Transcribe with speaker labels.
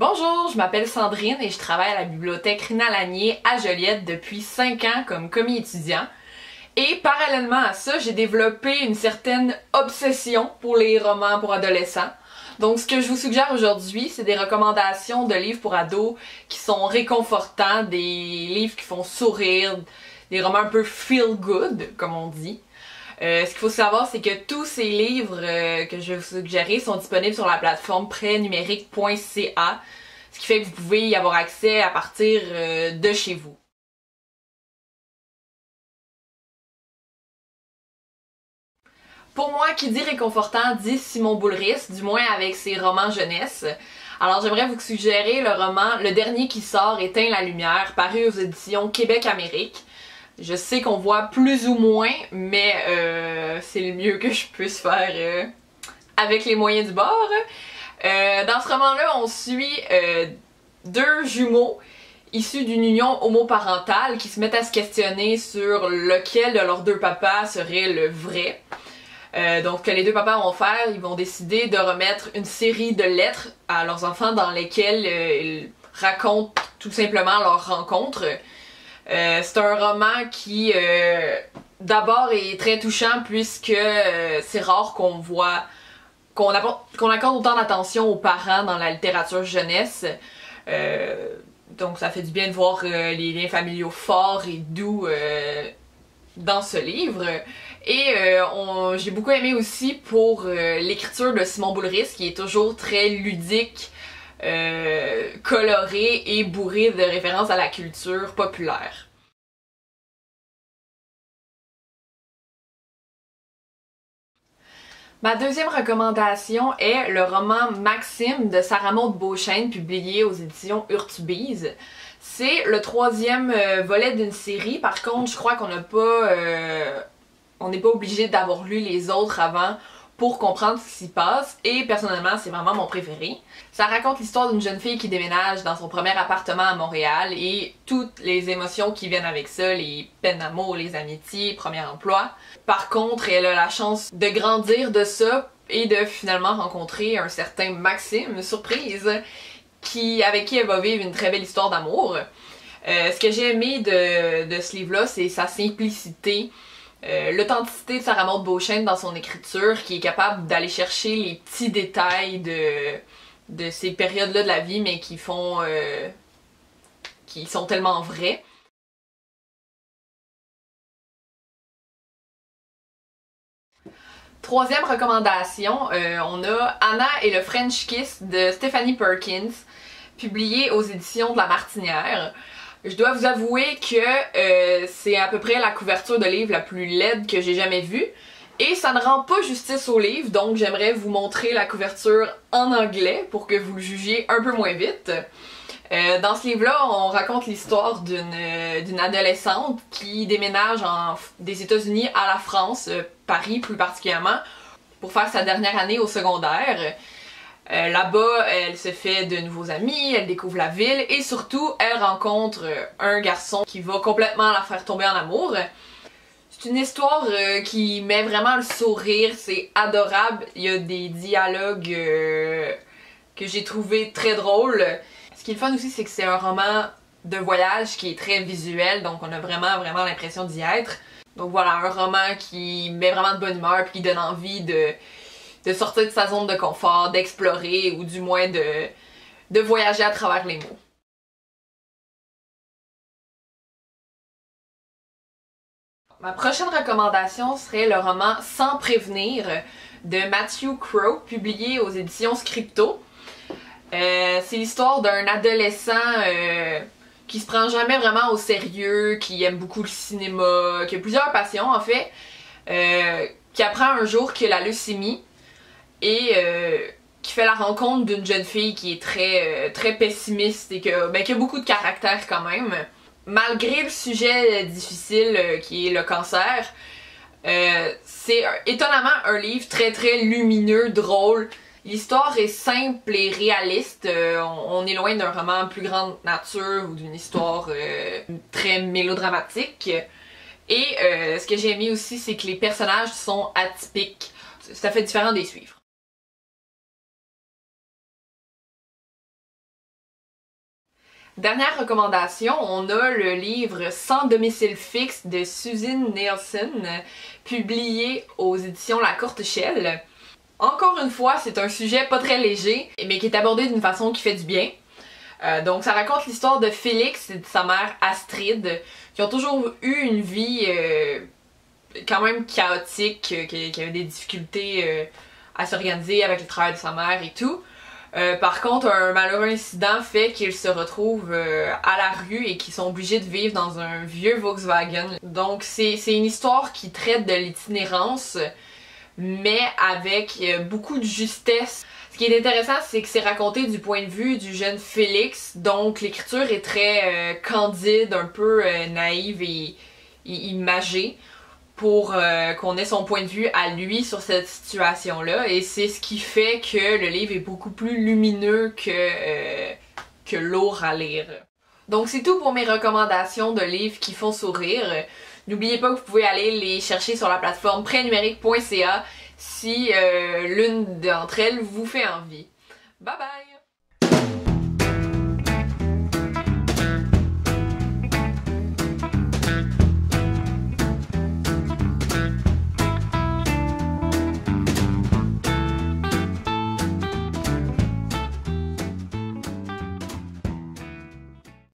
Speaker 1: Bonjour, je m'appelle Sandrine et je travaille à la bibliothèque Rina Lanier à Joliette depuis 5 ans comme commis étudiant. Et parallèlement à ça, j'ai développé une certaine obsession pour les romans pour adolescents. Donc ce que je vous suggère aujourd'hui, c'est des recommandations de livres pour ados qui sont réconfortants, des livres qui font sourire, des romans un peu feel good, comme on dit. Ce qu'il faut savoir, c'est que tous ces livres que je vais vous suggérer sont disponibles sur la plateforme prêtnumérique.ca, ce qui fait que vous pouvez y avoir accès à partir de chez vous. Pour moi, qui dit réconfortant dit Simon Boulris, du moins avec ses romans jeunesse. Alors j'aimerais vous suggérer le roman Le dernier qui sort, Éteins la lumière, paru aux éditions Québec-Amérique. Je sais qu'on voit plus ou moins, mais c'est le mieux que je puisse faire avec les moyens du bord. Dans ce roman-là, on suit deux jumeaux issus d'une union homoparentale qui se mettent à se questionner sur lequel de leurs deux papas serait le vrai. Donc, ce que les deux papas vont faire, ils vont décider de remettre une série de lettres à leurs enfants dans lesquelles ils racontent tout simplement leur rencontre. C'est un roman qui d'abord est très touchant puisque c'est rare qu'on voit qu'on accorde autant d'attention aux parents dans la littérature jeunesse. Donc ça fait du bien de voir les liens familiaux forts et doux dans ce livre. Et j'ai beaucoup aimé aussi pour l'écriture de Simon Boulris qui est toujours très ludique, coloré et bourré de références à la culture populaire. Ma deuxième recommandation est le roman Maxime de Sarah Maud Beauchesne, publié aux éditions Urtubise. C'est le troisième volet d'une série. Par contre, je crois qu'on n'a pas, on n'est pas obligé d'avoir lu les autres avant pour comprendre ce qui s'y passe, et personnellement c'est vraiment mon préféré. Ça raconte l'histoire d'une jeune fille qui déménage dans son premier appartement à Montréal et toutes les émotions qui viennent avec ça, les peines d'amour, les amitiés, premier emploi. Par contre, elle a la chance de grandir de ça et de finalement rencontrer un certain Maxime, surprise, avec qui elle va vivre une très belle histoire d'amour. Ce que j'ai aimé de ce livre-là, c'est sa simplicité, l'authenticité de Sarah Maud Beauchesne dans son écriture, qui est capable d'aller chercher les petits détails de ces périodes-là de la vie, mais qui sont tellement vrais. Troisième recommandation, on a Anna et le French Kiss de Stephanie Perkins, publié aux éditions de La Martinière. Je dois vous avouer que c'est à peu près la couverture de livre la plus laide que j'ai jamais vue. Et ça ne rend pas justice au livre, donc j'aimerais vous montrer la couverture en anglais pour que vous le jugiez un peu moins vite. Dans ce livre-là, on raconte l'histoire d'une adolescente qui déménage des États-Unis à la France, Paris plus particulièrement, pour faire sa dernière année au secondaire. Là-bas, elle se fait de nouveaux amis, elle découvre la ville et surtout, elle rencontre un garçon qui va complètement la faire tomber en amour. C'est une histoire qui met vraiment le sourire, c'est adorable. Il y a des dialogues que j'ai trouvé très drôles. Ce qui est le fun aussi, c'est que c'est un roman de voyage qui est très visuel, donc on a vraiment l'impression d'y être. Donc voilà, un roman qui met vraiment de bonne humeur puis qui donne envie de sortir de sa zone de confort, d'explorer ou du moins de voyager à travers les mots. Ma prochaine recommandation serait le roman Sans prévenir de Matthew Crow, publié aux éditions Scripto. C'est l'histoire d'un adolescent qui se prend jamais vraiment au sérieux, qui aime beaucoup le cinéma, qui a plusieurs passions en fait, qui apprend un jour qu'il a la leucémie et qui fait la rencontre d'une jeune fille qui est très pessimiste et qui a beaucoup de caractère quand même. Malgré le sujet difficile qui est le cancer, c'est étonnamment un livre très lumineux, drôle. L'histoire est simple et réaliste. On est loin d'un roman plus grande nature ou d'une histoire très mélodramatique. Et ce que j'ai aimé aussi, c'est que les personnages sont atypiques. Ça fait différent de les suivre. Dernière recommandation, on a le livre Sans domicile fixe de Susan Nielsen, publié aux éditions La Courte Échelle. Encore une fois, c'est un sujet pas très léger, mais qui est abordé d'une façon qui fait du bien. Donc ça raconte l'histoire de Félix et de sa mère Astrid, qui ont toujours eu une vie quand même chaotique, qui avait des difficultés à s'organiser avec le travail de sa mère et tout. Par contre, un malheureux incident fait qu'ils se retrouvent à la rue et qu'ils sont obligés de vivre dans un vieux Volkswagen. Donc c'est une histoire qui traite de l'itinérance, mais avec beaucoup de justesse. Ce qui est intéressant, c'est que c'est raconté du point de vue du jeune Félix, donc l'écriture est très candide, un peu naïve et imagée, pour qu'on ait son point de vue à lui sur cette situation-là, et c'est ce qui fait que le livre est beaucoup plus lumineux que lourd à lire. Donc c'est tout pour mes recommandations de livres qui font sourire. N'oubliez pas que vous pouvez aller les chercher sur la plateforme prêtnumérique.ca si l'une d'entre elles vous fait envie. Bye bye!